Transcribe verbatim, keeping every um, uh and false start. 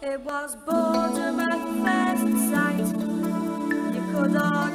It was boredom at first sight. You could all